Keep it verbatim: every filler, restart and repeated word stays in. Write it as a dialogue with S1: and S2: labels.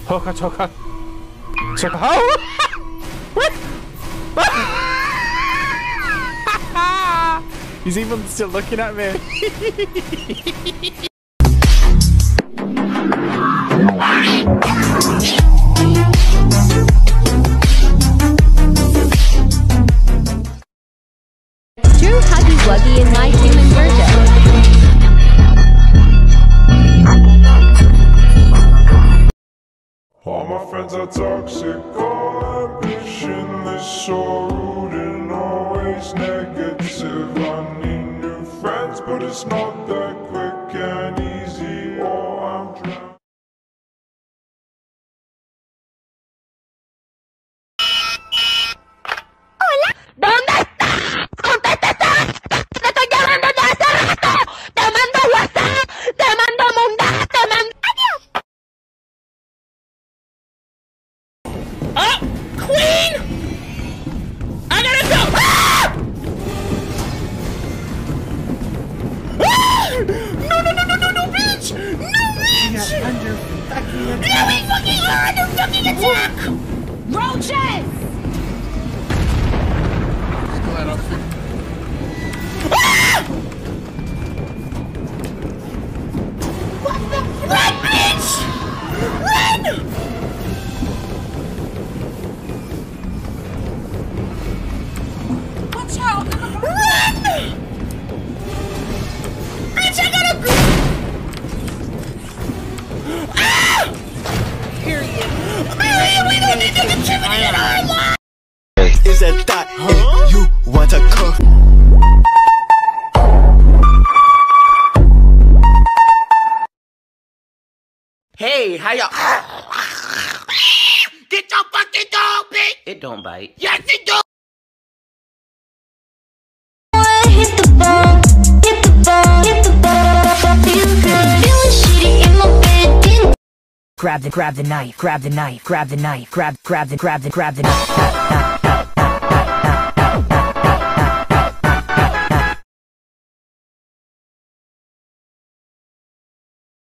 S1: Choka, choka. Choka. Oh! What? He's even still looking at me.
S2: True Huggy Wuggy in my human version.
S3: All my friends are toxic, all ambitionless, so rude and always negative. I need new friends, but it's not that quick and easy, or I'm drowning.
S4: ¿Dónde estás? ¡Contéstese! ¡Te estoy llamando ya hace rato! ¡Te mando WhatsApp! ¡Te mando Munda! ¡Te mando... ¡Oh! ¡Queen! I gotta go! Ah! Ah! No, no, no, no, no, no, bitch! No, bitch! We are under fucking attack! No, we fucking are under fucking attack! Roaches! Ah! What the f- Run, bitch! Run! Watch out! Run! Bitch, I gotta go! Ah! Period. Period, we don't need negativity in our life!
S5: Is that thought, huh? You want to cook?
S6: Hey, how y'all?
S4: Get your fucking dog, bitch!
S6: It don't bite.
S4: Yes, it do!
S7: Hit the ball, hit the ball, hit the ball. Feel good, feeling shitty in my bed.
S8: Grab the, grab the knife, grab the knife, grab the knife, grab, grab the, grab the, grab the knife.